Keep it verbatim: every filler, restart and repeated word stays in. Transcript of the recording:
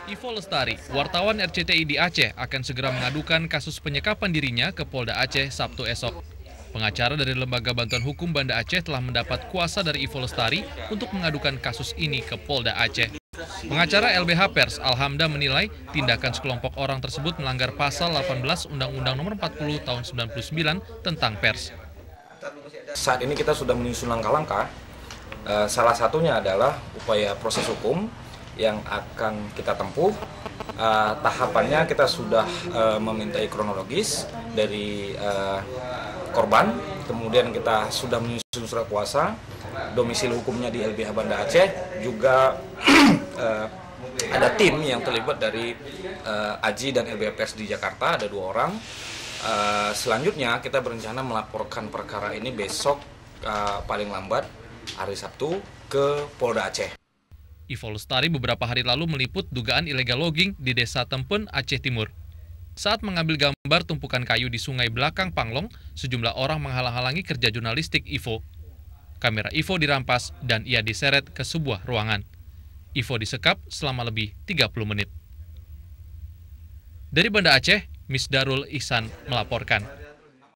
Ivo Lestari, wartawan R C T I di Aceh, akan segera mengadukan kasus penyekapan dirinya ke Polda Aceh Sabtu esok. Pengacara dari Lembaga Bantuan Hukum Banda Aceh telah mendapat kuasa dari Ivo Lestari untuk mengadukan kasus ini ke Polda Aceh. Pengacara L B H Pers, Alhamda, menilai tindakan sekelompok orang tersebut melanggar pasal delapan belas Undang-Undang Nomor empat puluh Tahun sembilan puluh sembilan tentang pers. Saat ini kita sudah menyusun langkah-langkah, uh, salah satunya adalah upaya proses hukum yang akan kita tempuh. Uh, tahapannya kita sudah uh, memintai kronologis dari uh, korban, kemudian kita sudah menyusun surat kuasa, domisili hukumnya di L B H Banda Aceh, juga uh, ada tim yang terlibat dari uh, Aji dan L B H Pers di Jakarta, ada dua orang. Uh, selanjutnya kita berencana melaporkan perkara ini besok uh, paling lambat hari Sabtu ke Polda Aceh. Ivo Lestari beberapa hari lalu meliput dugaan illegal logging di Desa Tempen, Aceh Timur. Saat mengambil gambar tumpukan kayu di sungai belakang Panglong, sejumlah orang menghalang-halangi kerja jurnalistik Ivo. Kamera Ivo dirampas dan ia diseret ke sebuah ruangan. Ivo disekap selama lebih tiga puluh menit. Dari Banda Aceh, Misdarul Ihsan melaporkan.